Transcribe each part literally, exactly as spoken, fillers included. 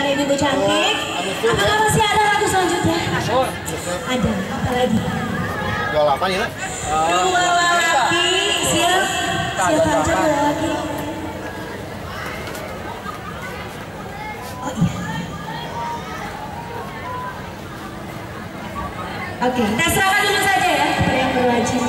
Selain ibu cantik, apakah masih ada lagu selanjutnya? Ada, apa lagi? Jual apa ya? Dua lelaki, siap, siapa aja dua lelaki? Oh iya. Oke, kita serahkan dulu saja ya kepada yang berwajib.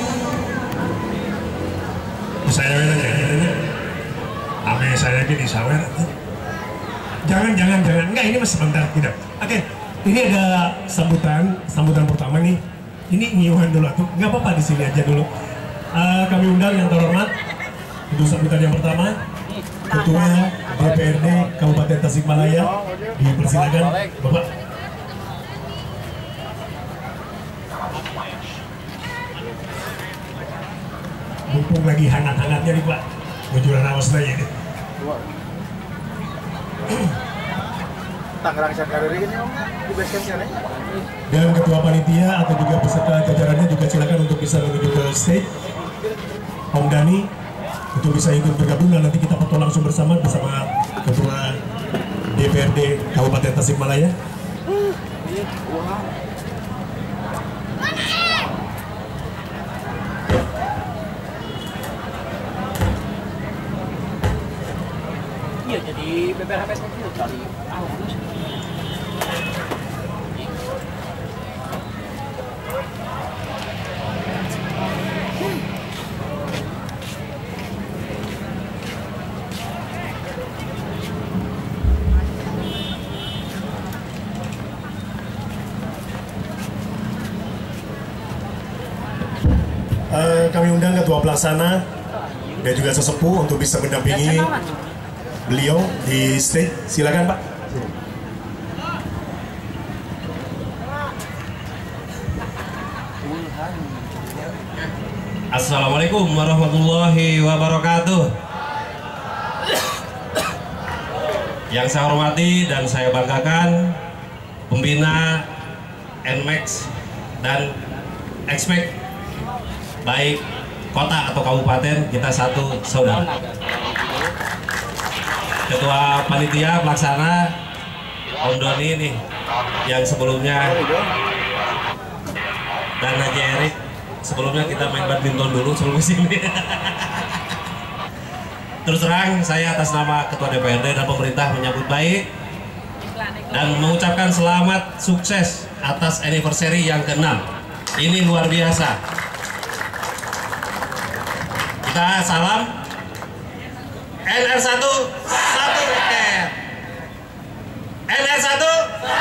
Saya aja, ame saya ini sawer. Jangan, jangan, jangan. Enggak, ini masih sebentar, tidak. Oke, ini ada sambutan, sambutan pertama nih. Ini nyiuhan dulu tuh, nggak apa-apa di sini aja dulu. Uh, kami undang yang terhormat untuk sambutan yang pertama, Ketua D P R D Kabupaten Tasikmalaya. Dipersilakan, Bapak. Mumpung lagi hangat-hangatnya nih Pak, bujuran awas lagi nih. Tangerang Sakariri ini om, di basecamp sana. Dan ketua panitia atau juga peserta jajarannya juga silakan untuk bisa menuju ke stage. Om Dani untuk bisa ikut bergabung dan nanti kita foto langsung bersama bersama ketua D P R D Kabupaten Tasikmalaya. Iya, jadi B B R H P itu kali awal. Uh, kami undang ketua pelaksana dan juga sesepuh untuk bisa mendampingi beliau di stage. Silakan Pak. Assalamualaikum warahmatullahi wabarakatuh. Yang saya hormati dan saya banggakan pembina N M A X dan X M A X baik kota atau kabupaten, kita satu saudara. Ketua panitia pelaksana Om Doni nih yang sebelumnya, dan Haji Erik sebelumnya kita main badminton dulu sebelum sini. Terus terang saya atas nama Ketua D P R D dan pemerintah menyambut baik dan mengucapkan selamat sukses atas anniversary yang keenam. Ini luar biasa. Kita salam N R satu satu tiket. N R satu.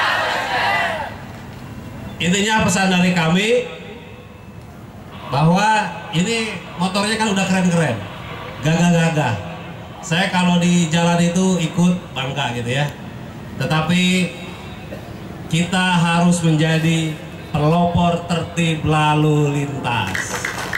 Intinya pesan dari kami bahwa ini motornya kan udah keren-keren, gagah-gagah. Saya kalau di jalan itu ikut bangga gitu ya. Tetapi kita harus menjadi pelopor tertib lalu lintas.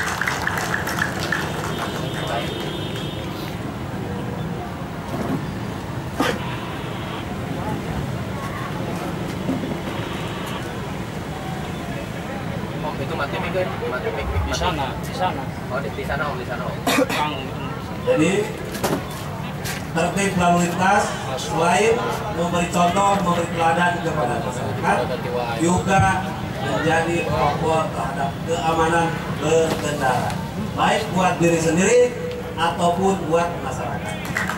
Itu mati mikir, mati mikir di sana, di sana. Oh di, di sana om, di sana om. Jadi tertib lalu lintas selain memberi contoh, memberi teladan kepada masyarakat, juga menjadi pelopor terhadap keamanan berkendara, baik buat diri sendiri ataupun buat masyarakat.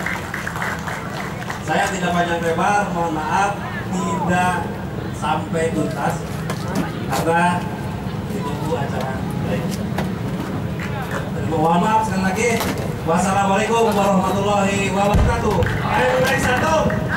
Saya tidak panjang lebar, mohon maaf tidak sampai tuntas karena ditunggu acara lain. Mohon maaf sekali lagi. Wassalamualaikum warahmatullahi wabarakatuh. Ayo naik satu.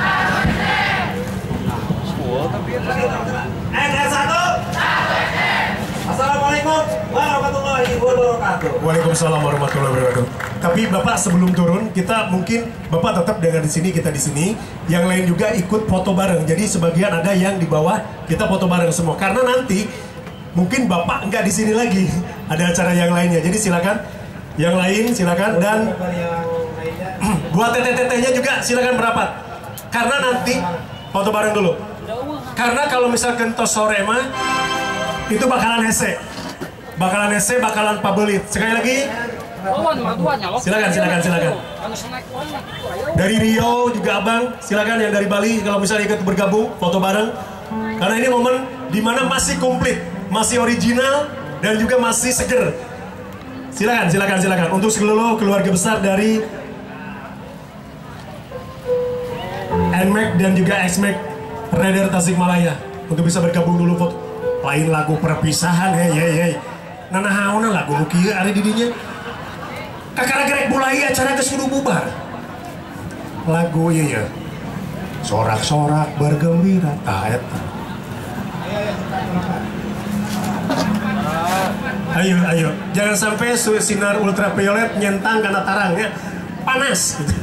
N R satu. Assalamualaikum warahmatullahi wabarakatuh. Waalaikumsalam warahmatullahi wabarakatuh. Tapi Bapak sebelum turun, kita mungkin Bapak tetap dengan di sini, kita di sini. Yang lain juga ikut foto bareng. Jadi sebagian ada yang di bawah, kita foto bareng semua. Karena nanti mungkin Bapak enggak di sini lagi, ada acara yang lainnya. Jadi silakan, yang lain silakan, dan buat teteh-tetehnya juga silakan merapat. Karena nanti foto bareng dulu. Karena kalau misalkan tos sore mah itu bakalan hese, bakalan hese, bakalan pabelit. Sekali lagi, Silakan, silakan, silakan. Dari Riau juga abang, silakan yang dari Bali kalau misalnya ikut bergabung foto bareng. Karena ini momen dimana masih komplit, masih original dan juga masih seger. Silakan, silakan, silakan. Untuk seluruh keluarga besar dari N M A C dan juga X M A C Rider Tasikmalaya untuk bisa bergabung dulu foto. Lain lagu perpisahan, hei hei hei. Nana hauna lagu nukia ada di dinya. Kakak gerek mulai acara geus kudu bubar. Lagu ieu ya. Sorak-sorak bergembira. Tah eta. Ayo, ayo. Jangan sampai sinar ultraviolet nyentang karena tarangnya panas gitu.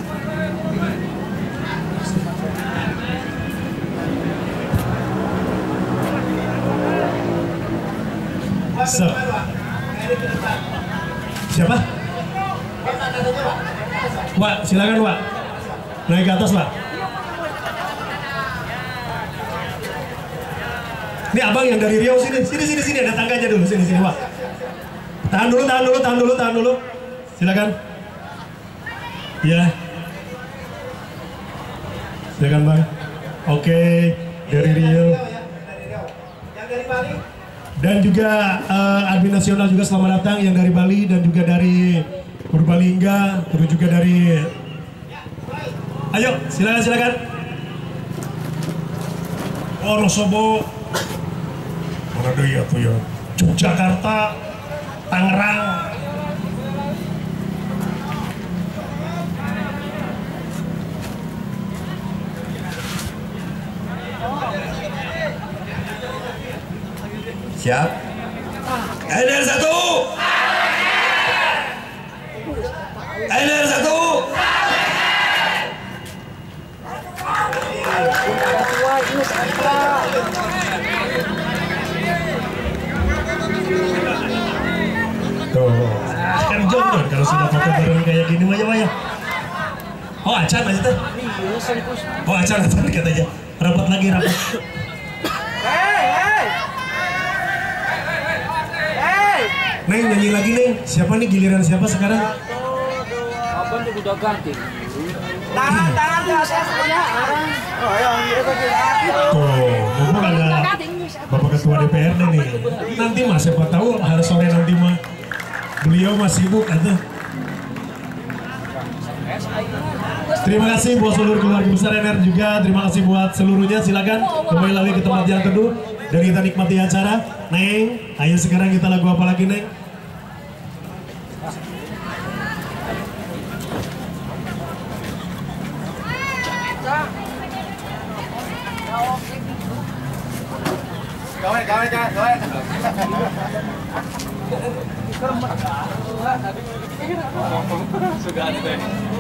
So. Siapa? Wak, silakan Wak. Naik ke atas Wak. Ini abang yang dari Riau sini, sini sini sini ada tangganya dulu sini sini Wak. Tahan dulu, tahan dulu, tahan dulu, tahan dulu. Silakan. Ya. Silakan Bang. Oke, dari Riau. Yang dari Bali. Dan juga uh, admin nasional juga selamat datang yang dari Bali dan juga dari Purbalingga, terus juga dari. Ayo, silakan silakan. Wonosobo, mana deh ya tuh ya, Yogyakarta, Tangerang. Siap? N R satu. N R satu. Tuh, kan jodoh kalau sudah foto bareng kayak gini mah ya. Oh acan aja tuh. Oh acan aja katanya. Rapat lagi rapat. Neng nyanyi lagi Neng, siapa nih giliran siapa sekarang? Abang tuh udah ganti. Tangan tangan tuh saya punya orang. Oh yang itu Tuh, mumpung ada Bapak Ketua D P R D nih. Nanti mah siapa tahu hari sore nanti mah beliau masih sibuk aja. Terima kasih buat seluruh keluarga besar N R juga. Terima kasih buat seluruhnya. Silakan kembali lagi ke tempat yang teduh dan kita nikmati acara. Neng, ayo sekarang kita lagu apa lagi Neng? Gawe, gawe, gawe. Sudah ada.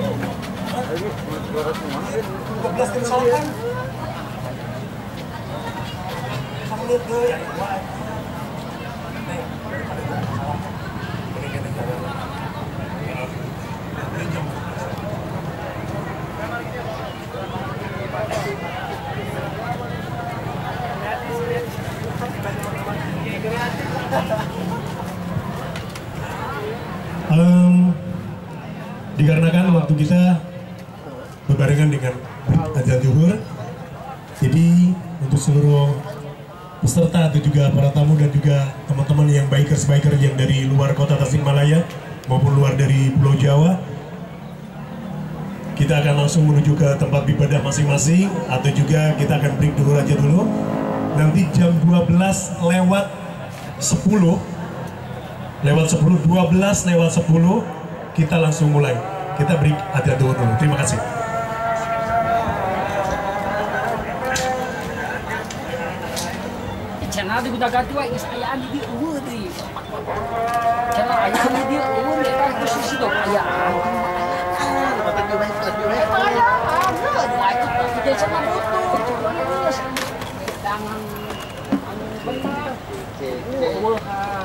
Um, dikarenakan waktu kita berbarengan dengan azan zuhur, jadi untuk seluruh peserta atau juga para tamu dan juga teman-teman yang bikers-bikers yang dari luar kota Tasikmalaya maupun luar dari Pulau Jawa, kita akan langsung menuju ke tempat ibadah masing-masing atau juga kita akan break dulu aja dulu. Nanti jam dua belas lewat sepuluh lewat sepuluh, dua belas lewat sepuluh kita langsung mulai. Kita break aja dulu dulu. Terima kasih. Channel di udah ganti wa ayaan di uwe di. Channel ayaan di uwe di kan di sisi dong ayaan. Kita channel butuh. Tangan benar. Uwehan.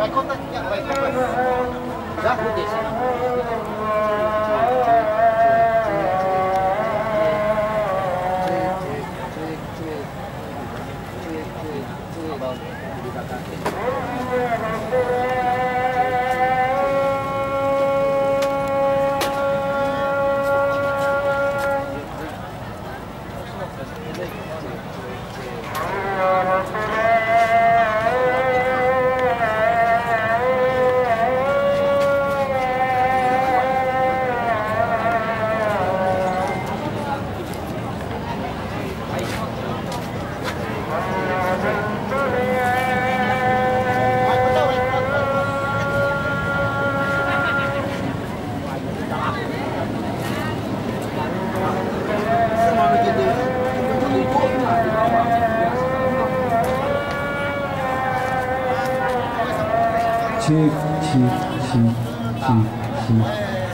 Cik, cik, cik, cik, cik.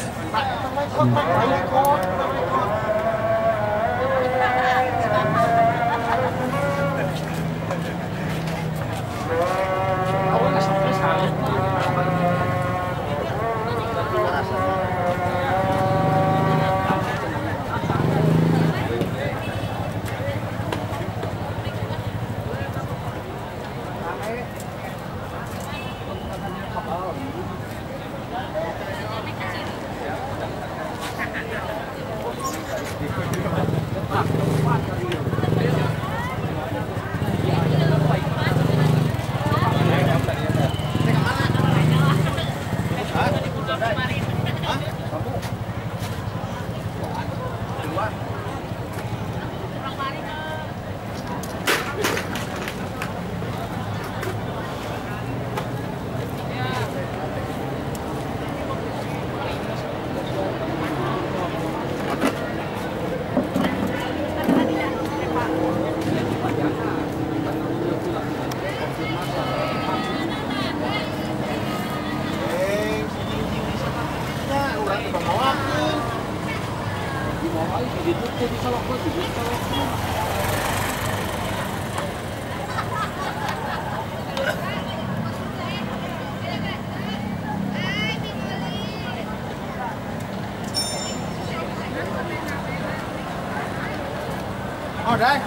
Ở đây.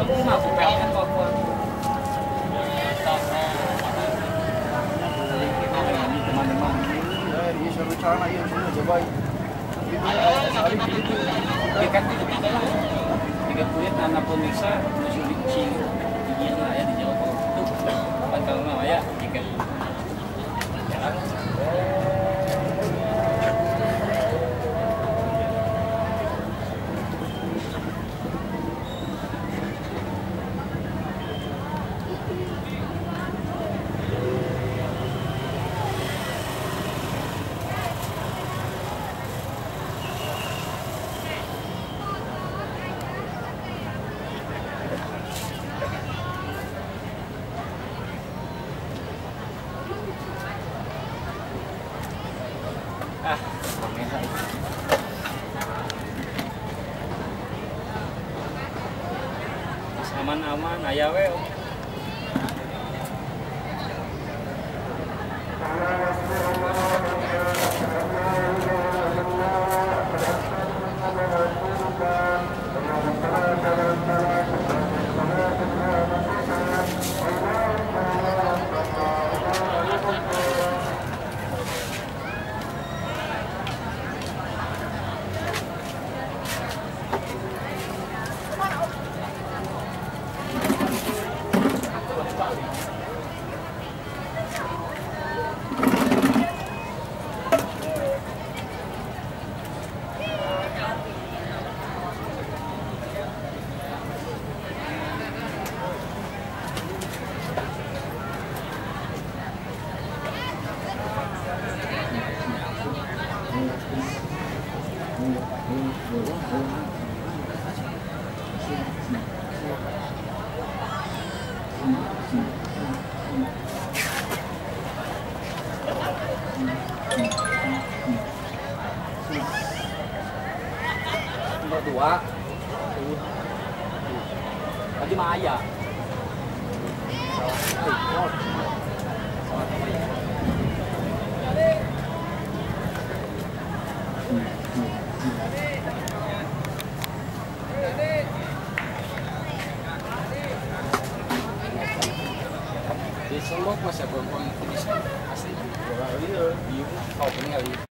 aku mah aku pengen kok aku. Teman-teman, ini selalu cara yang semua coba. Tiket itu kita lah. Tiga kulit anak pemirsa musuh di Cing. Di lah ya di Jawa Barat itu. Kapan kalau mau ya tiket. Jalan. Ah, aman-aman, ayah we. Nomor dua. Tadi mah ayah. Di Solo masih belum pernah asli. Iya, kau punya